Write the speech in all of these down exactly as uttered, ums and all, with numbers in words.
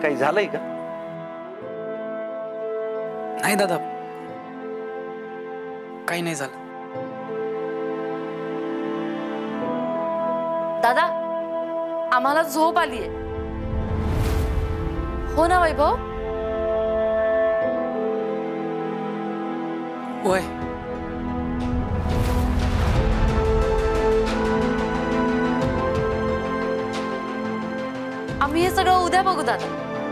काही झालंय का? नाही दादा, काही नाही झालं. दादा, आम्हाला झोप आलीये. हो ना वैभव? होय. आम्ही हे सगळं उद्या बघू दादा.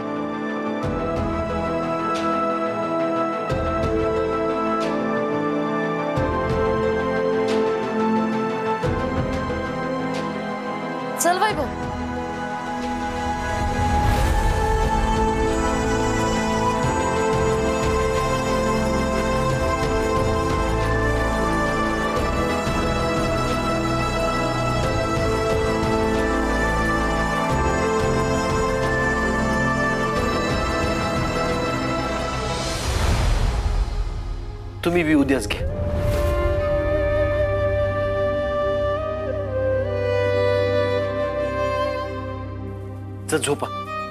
चल वैभव. तुम्ही बी उद्याच घ्या. जा झोपा.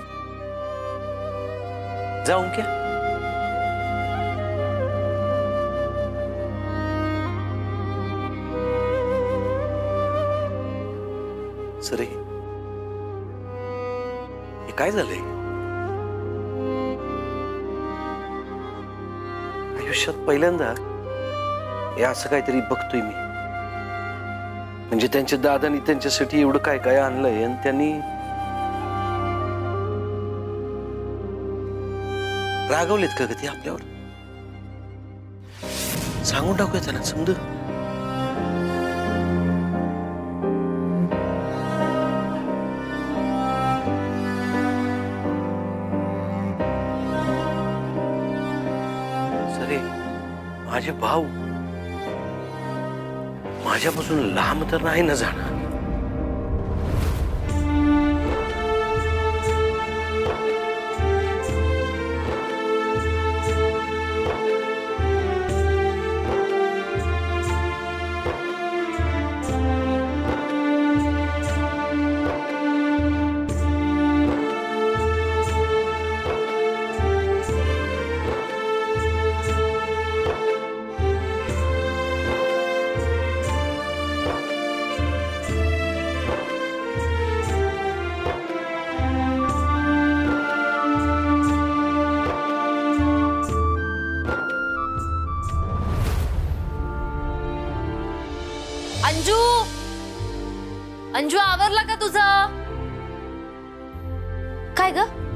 जाऊन क्या सरे, हे काय झालंय? आयुष्यात पहिल्यांदा हे असं काहीतरी बघतोय मी. म्हणजे त्यांच्या दादानी त्यांच्यासाठी एवढं काय काय आणलंय आणि त्यांनी रागवलेत का ग ते आपल्यावर? सांगून टाकूया त्यांना, समजू. सरे, माझे भाऊ माझ्यापासून लांब तर नाही ना जाणार. अंजू, अंजू आवरला का तुझं? काय ग?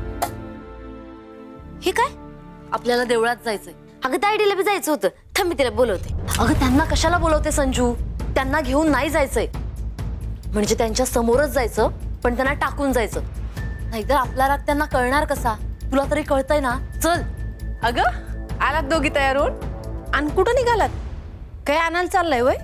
हे काय? आपल्याला देवळात जायचंय. अगं त्या आयडीला बी जायचं होतं. थांब मी तिला बोलवते. अगं त्यांना कशाला बोलवते संजू? त्यांना घेऊन नाही जायचंय. म्हणजे त्यांच्या समोरच जायचं, पण त्यांना टाकून जायचं. नाहीतर आपला राग त्यांना कळणार कसा? तुला तरी कळतंय ना? चल. अगं आलात दोघी तयार होऊन? आणि कुठं निघालात? काय आणायला चाललंय वय?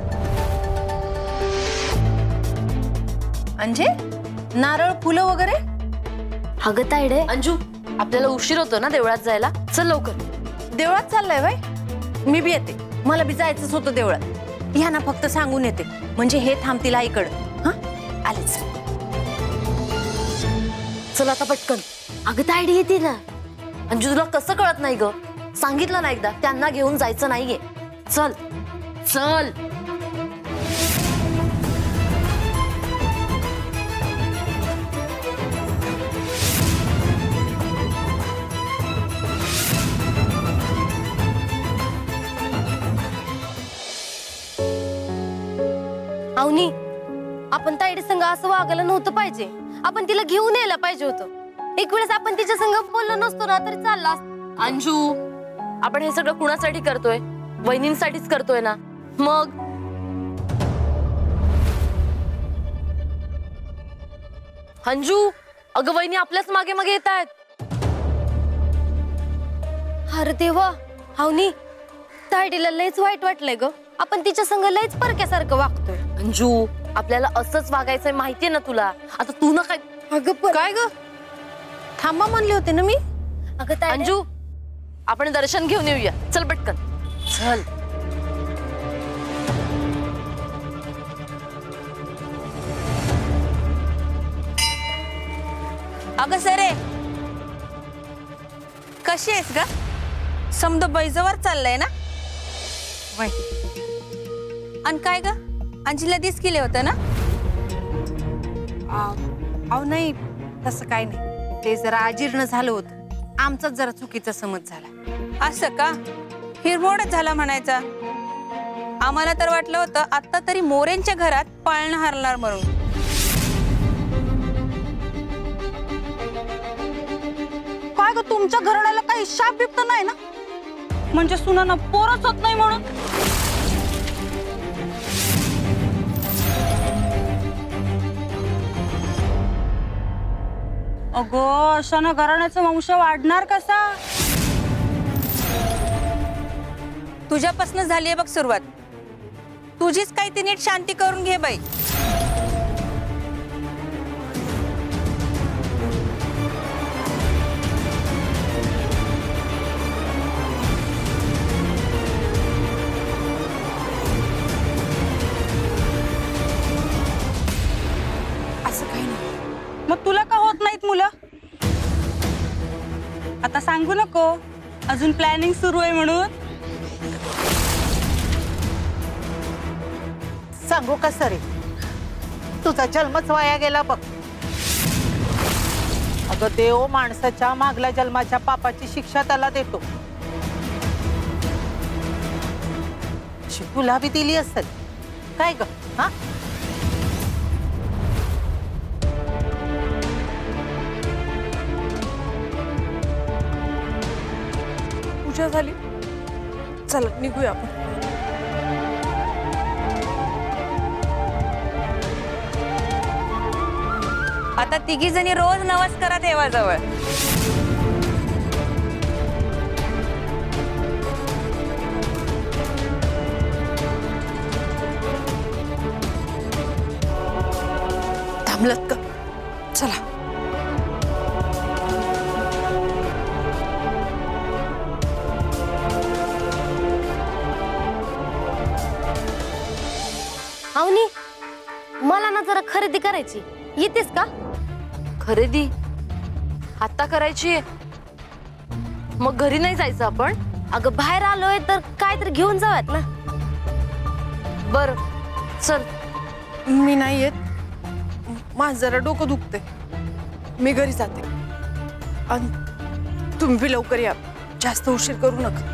म्हणजे नारळ फुलं वगैरे? अगं तायडे, अंजू आपल्याला उशीर होतो ना देवळात जायला. चल लवकर. देवळात चाललंय वय? मी बी येते. मला बी जायचंच होतं देवळात. ह्यांना फक्त सांगून येते, म्हणजे हे थांबतील आईकडं. हा आलेच. चल आता पटकन. अगं तायडे येते ना. अंजू तुला कसं कळत नाही ग? सांगितलं ना एकदा, त्यांना घेऊन जायचं नाहीये. चल चल. अवनी, आपण ताईडी संग असं वागायला नव्हतं पाहिजे. आपण तिला घेऊन यायला पाहिजे होतं. एक वेळेस आपण तिच्या संग बोललो नसतो ना तरी चालला. अंजू, आपण हे सगळं कुणासाठी करतोय? वहिनींसाठीच करतोय ना. मग अंजू, अगं वहिनी आपल्याच मागे मागे येत आहेत. अरे देवा, अवनी ताईडीला लयच वाईट वाटलंय ग. आपण तिच्या संग लयच परक्यासारखं वागतोय. अंजू, आपल्याला असंच वागायचंय माहितीये ना तुला. आता तू ना काय? अगं काय ग? थांबा म्हणले होते ना मी. अगं अंजू, आपण दर्शन घेऊन येऊया. चल पटकन चल. अगं सरे, कशी आहेस ग? समद बैजवर चाललंय ना वय. आणि काय ग, अंजीला दिस केले होतं ना? अहो नाही, तसं काय नाही. ते जरा अजीर्ण झालं होतं. आमचाच जरा चुकीचा समज झाला. असं का? हिरमोडच झाला म्हणायचा. आम्हाला तर वाटलं होतं आता तरी मोरेंच्या घरात पाळणं हरणार म्हणून. काय ग, तुमच्या घराण्याला काही शाप बिप्त नाही ना? म्हणजे सुनांना पोरच होत नाही म्हणून? अगो, अशानं घराण्याचा वंश वाढणार कसा? तुझ्यापासून झालीये बघ सुरुवात. तुझीच काही ती नीट शांती करून घे बाई. असं काही नाही. मग तुला का होत नाहीत मुलं? आता सांगू नको, अजून प्लॅनिंग सुरू आहे म्हणून. सांगू का सरे, तुझा जन्मच वाया गेला बघ. अगं देव माणसाच्या मागल्या जन्माच्या पापाची शिक्षा त्याला देतो. तुला बी दिली असेल काय ग? हा, पूजा झाली, चला निघूया आपण. आता तिघी जणी रोज नवस करा देवाजवळ. थांबलत का? चला. अवनी, मला ना जरा खरेदी करायची, येतेस का? खरेदी आता करायची? मग घरी नाही जायचं आपण? अगं बाहेर आलोय तर काय तर घेऊन जाऊयात ना. बर चल. मी नाही येत, माझं जरा डोकं दुखते. मी घरी जाते आणि तुम्ही बी लवकर या, जास्त उशीर करू नका.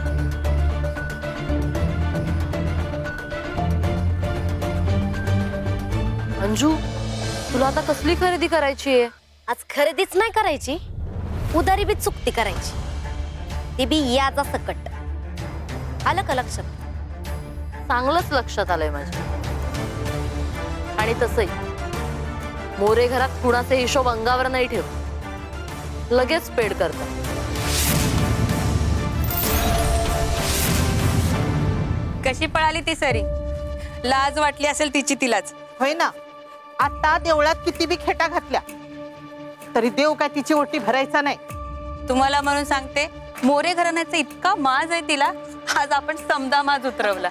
अंजू, तुला आता कसली खरेदी करायची आहे? आज खरेदीच नाही करायची, उदारी बी चुकती करायची, ती बी याचा सकट. आलं का लक्षात? चांगलंच लक्षात आलंय माझ्या. आणि तसंही मोरे घरात कुणाचे हिशोब अंगावर नाही ठेव, लगेच पेड करतात. कशी पळाली ती सरी? लाज वाटली असेल तिची तिलाच. होय ना. आता देवळात किती बी खेटा घातल्या तरी देव काय तिची ओटी भरायचा नाही. तुम्हाला म्हणून सांगते, मोरे घराण्याचा इतका माज आहे तिला, आज आपण समदा माज उतरवला.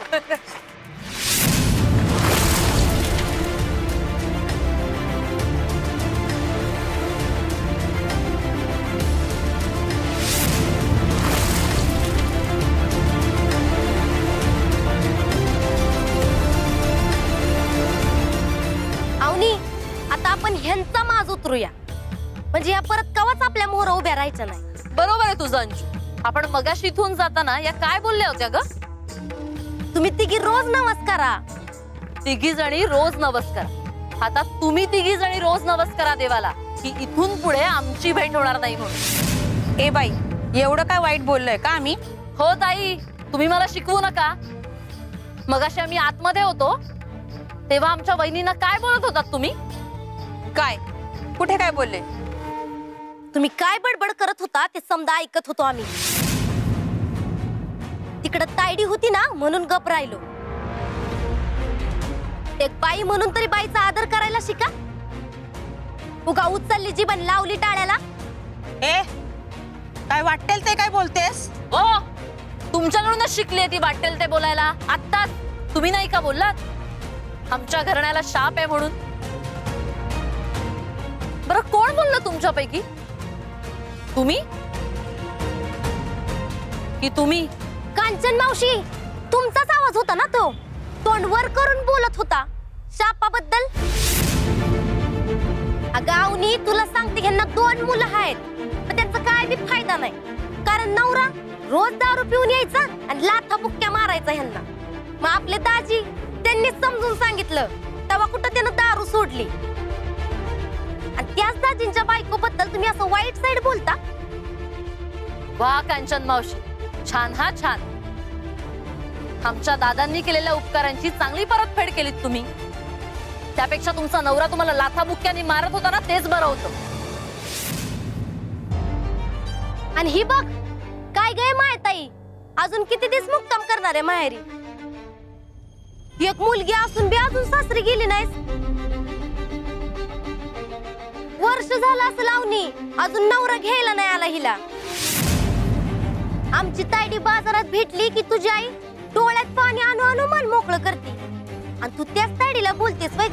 अवनी, आता आपण ह्यांचा माज उतरूया, म्हणजे या परत कवाच आपल्या मोहर उभ्या राहायच्या नाही. बरोबर आहे तुझं अंजू. आपण मगाशी इथून जाताना या काय बोलल्या होत्या ग? तुम्ही तिघी रोज नवस करा. तिघी जणी रोज नवस करा. आता तुम्ही तिघी जणी रोज नवस करा देवाला की इथून पुढे आमची भेट होणार नाही म्हणून. ए बाई, एवढं काय वाईट बोललोय का आम्ही? हो ताई, तुम्ही मला शिकवू नका. मगाशी आम्ही आतमध्ये होतो तेव्हा आमच्या वहिनींना काय बोलत होतात तुम्ही? काय? कुठे काय बोलले? तुम्ही काय बडबड करत होता ते समजा ऐकत होतो आम्ही. तिकडं तायडी होती ना म्हणून गप राहिलो. एक बाई म्हणून तरी बाईचा आदर करायला शिका. उगा उचलली जीवन लावली टाळ्याला. ए, काय वाटेल ते काय बोलतेस? ओ, तुमच्याकडूनच शिकली ती वाटेल ते बोलायला. आत्ताच तुम्ही नाही का बोललात आमच्या घराण्याला शाप आहे म्हणून? बरं कोण बोललं तुमच्यापैकी? तुम्ही? की तुम्ही? कांचन मावशी, तुमचाच आवाज होता ना तो. तोंड वर करून बोलत होता शापाबद्दल. अगं अवनी, तुला सांगते ह्यांना दोन मुलं आहेत, पण त्यांचा काय बी फायदा नाही. कारण नवरा रोज दारू पिऊन यायचा आणि लाथा बुक्क्या मारायचा ह्यांना. मग आपले दाजी त्यांनी समजून सांगितलं, तेव्हा कुठं त्यानं दारू सोडली. आणि त्याच दाजींच्या बायको बद्दल तुम्ही असं वाईट साईड बोलता. वा कांचन मावशी, छान हा छान. आमच्या दादांनी केलेल्या उपकारांची चांगली परतफेड केलीत तुम्ही. त्यापेक्षा तुमचा नवरा तुम्हाला लाथा बुक्क्याने मारत होता ना, तेच बरं होतं. आणि ही बघ काय गे मायताई, अजून किती दिवस मुक्काम करणार आहे माहेरी? एक मुलगी असून बी अजून सासरी गेली नाहीस. वर्ष झालं असं लावणी, अजून नवरा घ्यायला नाही आला हिला. आमची तायडी बाजारात भेटली की तुझी आई डोळ्यात पाणी आणू आणू मन मोकळं करते, आणि तू त्याच तायडीला बोलतेस वय ग?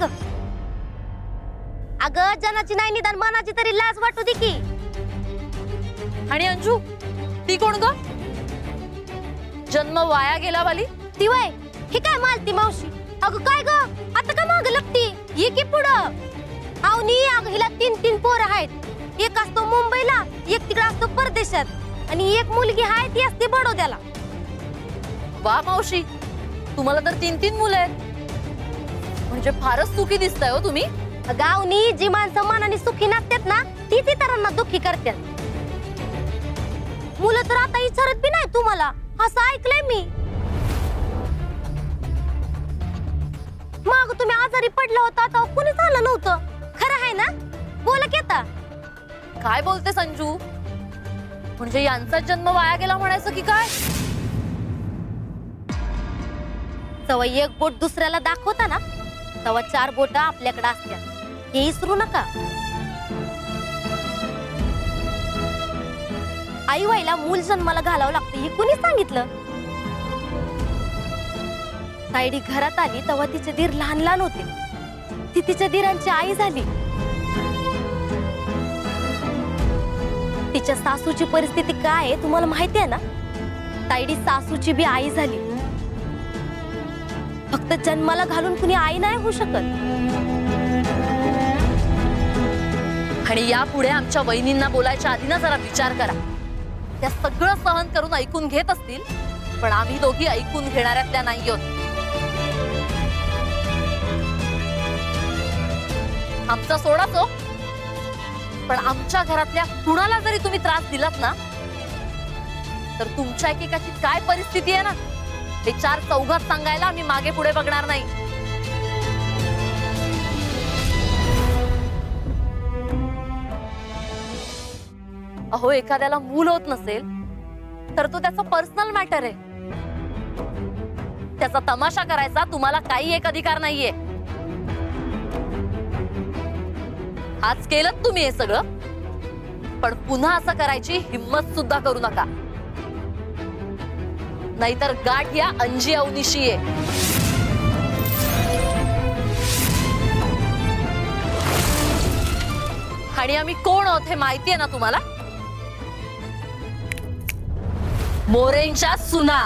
अगं जनाची नाही निदान मनाची तरी लाज वाटू दे की. आणि अंजू ती कोण ग? जन्म वाया गेला वाली ती वय? ही काय मालती मावशी? अगं काय ग, आता का माग लागती? ये की पुढं. अवनी, अगं हिला तीन तीन पोरं आहेत. एक असतो मुंबईला, एक तिकडे असतो परदेशात, आणि एक मुलगी आहे ती असते बडोद्याला. वा मावशी, तुम्हाला तर तीन तीन मुलं आहेत, म्हणजे फारच सुखी दिसताय हो तुम्ही. गावनी जी माणसं मनाने सुखी नसतात ना, तीच इतरांना दुःखी करतात. मुलं तर आता विचारत बी नाही तुम्हाला, असं ऐकलंय मी. मग तुम्ही आजारी पडला होता आता कुणीच आलं नव्हतं, खरं आहे ना? बोला की आता. काय बोलते संजू, म्हणजे यांचा जन्म वाया गेला म्हणायचं की काय? तेव्हा एक बोट दुसऱ्याला दाखवता ना, तेव्हा चार बोट आपल्याकडे असतात, हे विसरू नका. आई व्हायला मूल जन्माला घालावं लागतं हे कुणी सांगितलं? तायडी घरात आली तेव्हा तिचे दीर लहान लहान होते. ती तिच्या दीरांची आई झाली. तिच्या सासूची परिस्थिती काय आहे तुम्हाला माहिती आहे ना? तायडी सासूची बी आई झाली. फक्त जन्माला घालून कुणी आई नाही होऊ शकत. आणि यापुढे आमच्या वहिनींना बोलायच्या आधी ना जरा विचार करा. त्या सगळं सहन करून ऐकून घेत असतील, पण आम्ही दोघी ऐकून घेणाऱ्यातल्या नाही आहोत. आमचा सोडाच हो, पण आमच्या घरातल्या कुणाला जरी तुम्ही त्रास दिलात ना, तर तुमच्या एकेकाची काय परिस्थिती आहे ना, हे चार चौघात सांगायला आम्ही मागे पुढे बघणार नाही. अहो, एखाद्याला मूल होत नसेल तर तो त्याचा पर्सनल मॅटर आहे. त्याचा तमाशा करायचा तुम्हाला काही एक अधिकार नाहीये. आज केलं तुम्ही हे सगळं, पण पुन्हा असं करायची हिम्मत सुद्धा करू नका, नाहीतर गाठ या अंजी अवनीशी आहे. आणि आम्ही कोण आहोत हे माहिती आहे ना तुम्हाला? मोरेंच्या सुना.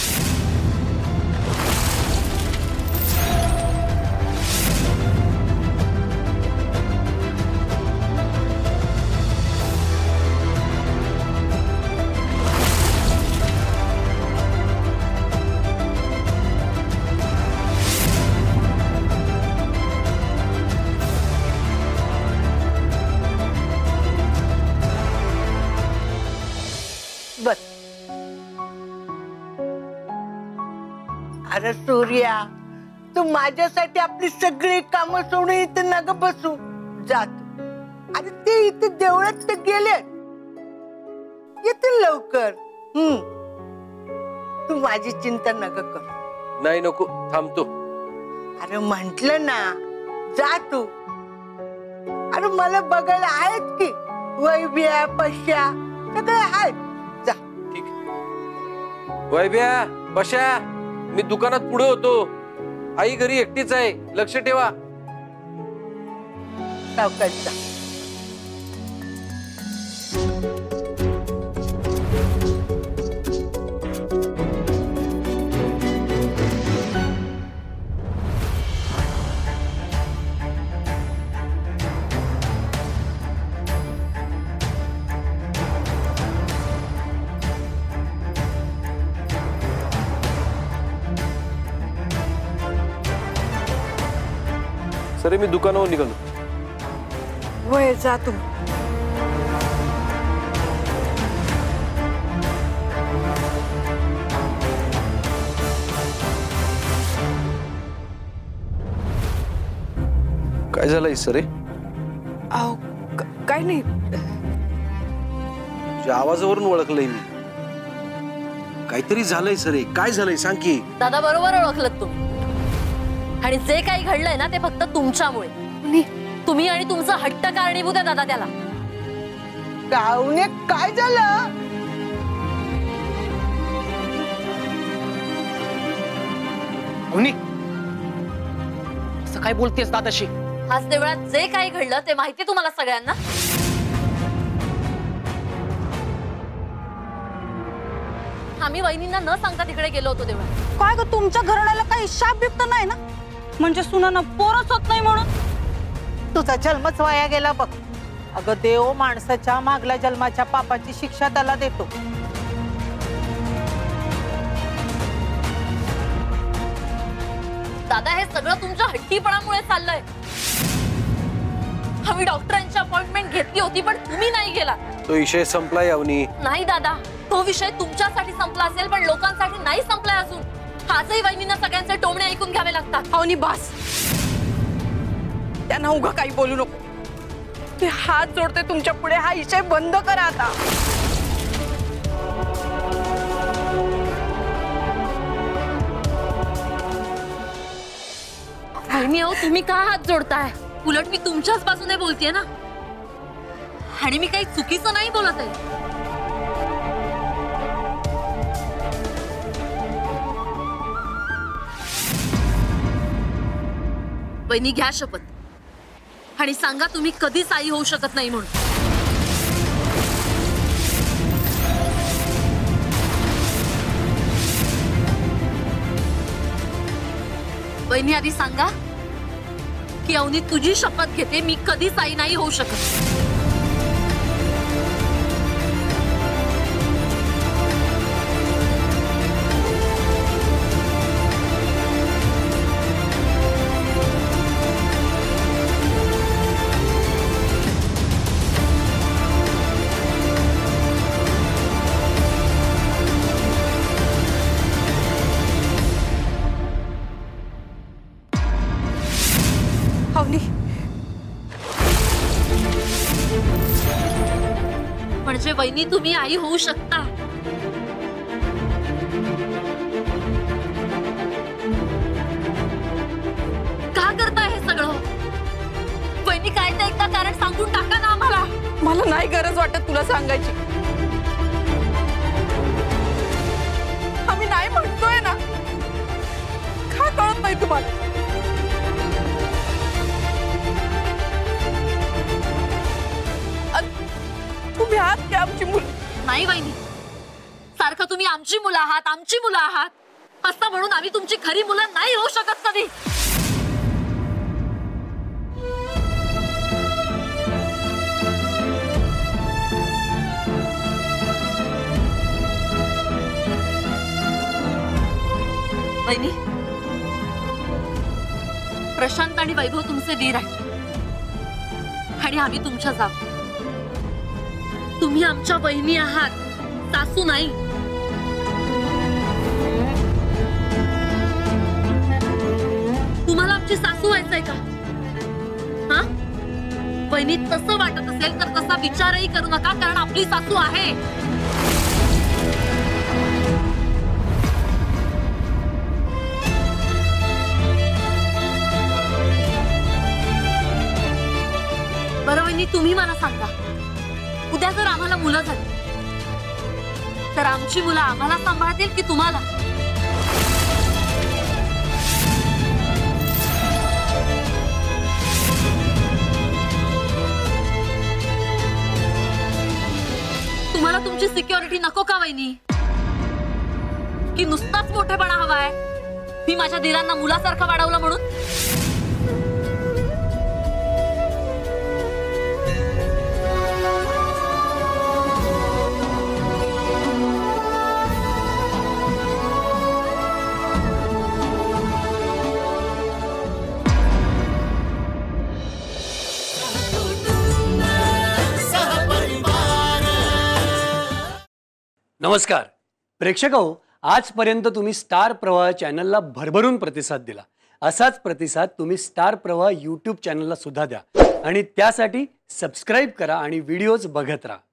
अरे सूर्या, तू माझ्यासाठी आपली सगळी कामं सोडून इथे नग बसू जात. अरे ते इथे देवळात तर गेले, येतील लवकर. हम्म तू माझी चिंता नग कर. नाही नको, थांबतो. अरे म्हंटल ना जा तू. अरे मला बघायला आहेत की वैभ्या पश्या सगळे आहेत. जा. ठीक. वैभ्या पश्या, मी दुकानात पुढे होतो. आई घरी एकटीच आहे, लक्ष ठेवा. सावकाश जा. सरे मी दुकानावर निघालो. वय जा तुम्ही. काय झालंय सरे? अहो क- काय नाही. तुझ्या आवाजावरून ओळखलंय मी. काहीतरी झालंय सरे. काय झालंय सांग की. दादा बरोबर ओळखलत तुम्ही. आणि जे काही घडलंय ना ते फक्त तुमच्यामुळे. तुम्ही आणि तुमचं हट्ट कारणीभूत आहे दादा त्याला. गावने काय झालं? अवनी असं काय बोलतेस दादाशी? आज देवळात जे काही घडलं ते माहिती तुम्हाला सगळ्यांना. आम्ही वहिनींना न सांगता तिकडे गेलो होतो देवळात. काय ग तुमच्या घराण्याला काही शाप बिप्त नाही ना? म्हणजे सुनांना पोरच होत नाही म्हणून? तुझा जन्मच वाया गेला बघ. अगं देव माणसाच्या मागल्या जन्माच्या पापाची शिक्षा त्याला देतो. दादा हे सगळं तुमच्या हट्टीपणामुळे चाललंय. आम्ही डॉक्टरांची अपॉइंटमेंट घेतली होती पण तुम्ही नाही गेला. तो विषय संपलाय अवनी. नाही दादा तो विषय तुमच्यासाठी संपला असेल पण लोकांसाठी नाही संपलाय अजून. आजही वहिनींना सगळ्यांचे टोमणे ऐकून घ्यावे लागतात. अवनी बास. त्यांना उगा काही बोलू नको. मी हात जोडते तुमच्या पुढे. हा विषय बंद करा आता. वहिनी अहो तुम्ही का हात जोडताय? उलट मी तुमच्याच बाजूने बोलतेय ना. आणि मी काही चुकीचं नाही बोलत आहे. वहिनी घ्या शपथ आणि सांगा तुम्ही कधीच आई होऊ शकत नाही म्हणून. वहिनी आधी सांगा की अवनी तुझी शपथ घेते मी कधीच आई नाही होऊ शकत. अवनी म्हणजे वहिनी तुम्ही आई होऊ शकता. का करताय हे सगळं? वहिनी काय ते एकदा कारण सांगून टाका ना आम्हाला. मला नाही गरज वाटत तुला सांगायची. आम्ही नाही म्हणतोय ना. का कळत नाही तुम्हाला? तुम्ही आहात की आमची मुलं? नाही वहिनी सारखं तुम्ही आमची मुलं आहात आमची मुलं आहात असं म्हणून आम्ही तुमची खरी मुलं नाही होऊ शकत कधी. वहिनी प्रशांत आणि वैभव तुमचे दीर आहेत आणि आम्ही तुमच्या जाऊ. तुम्ही आमच्या वहिनी आहात सासू नाही. तुम्हाला आमची सासू व्हायचंय का? हा वहिनी तसं वाटत असेल तर तसा विचारही करू नका कारण आपली सासू आहे. बरं वहिनी तुम्ही मला सांगा उद्या जर आम्हाला मुलं झाली तर आमची मुलं आम्हाला सांभाळतील की तुम्हाला? तुम्हाला तुमची सिक्युरिटी नको का वहिनी? की नुसताच मोठेपणा हवाय? मी माझ्या दिरांना मुलासारखं वाढवलं म्हणून? नमस्कार प्रेक्षक हो, आजपर्यंत तुम्ही स्टार प्रवाह चॅनलला भरभरून प्रतिसाद दिला. असाच प्रतिसाद तुम्ही स्टार प्रवाह यूट्यूब चॅनलला सुद्धा द्या आणि त्यासाठी सबस्क्राईब करा आणि व्हिडिओज बघत राहा.